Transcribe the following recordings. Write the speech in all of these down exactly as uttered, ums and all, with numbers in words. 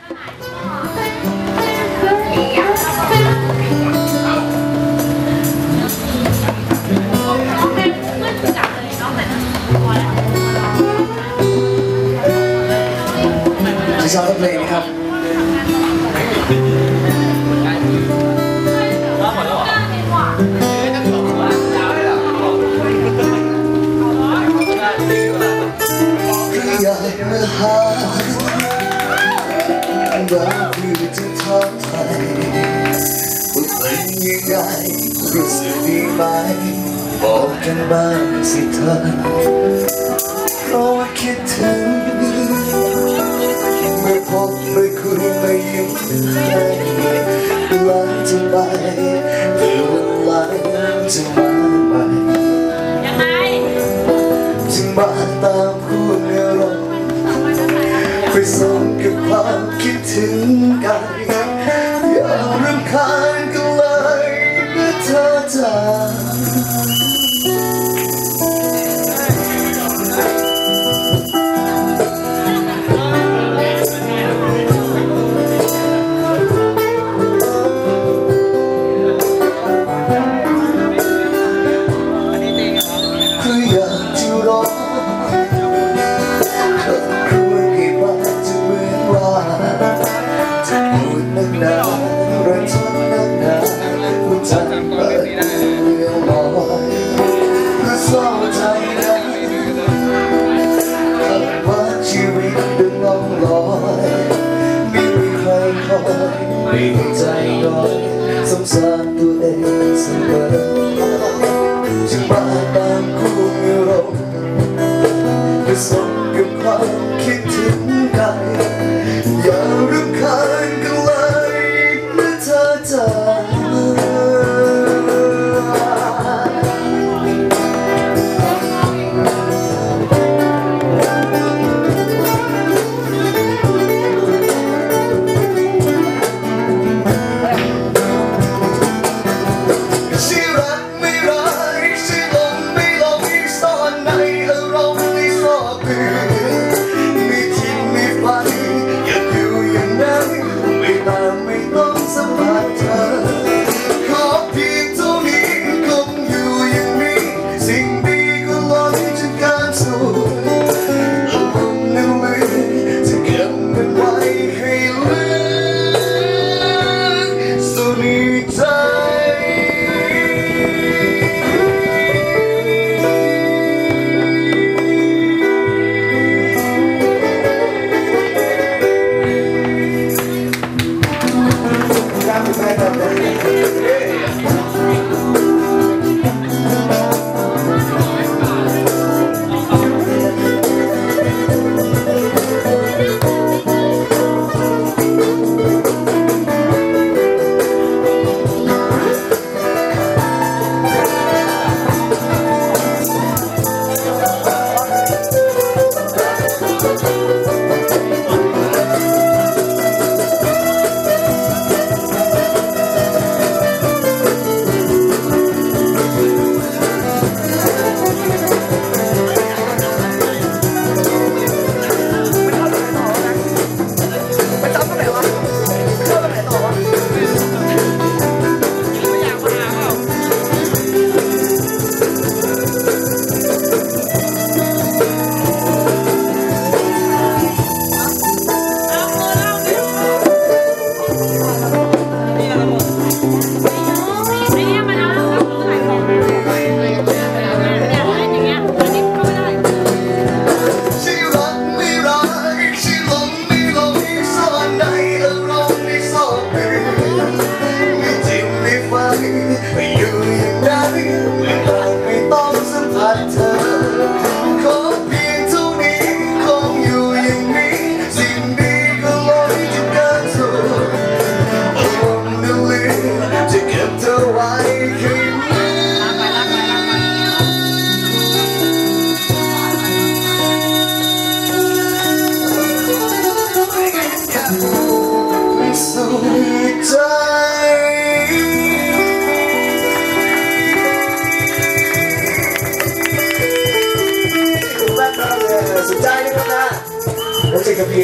จะชอบเพลงนี้ครับอยากมาหาเราคือจะท้อไทยว่าเป็นยังไงรู้สึกดีไหมบอกกันบ้างสิเธอเพราะว่าคิดถึงไม่พบไม่คุยไม่ยิ้มให้หลังจะไปหรือวันหลังจะมาใหม่จึงมาตามผู้เนื้อร้องไปส่งกับความคิดถึงกันอย่ารำคาญกันเลยเมื่อเธอจากไม่ใจร้อนสงสารตัวเองเสมอจึงมาตามคู่เราไปส่งกับความคิดถึงกันอย่ารำคาญกันเลยเมื่อเธอจากที่รัก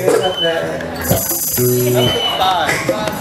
คะแนน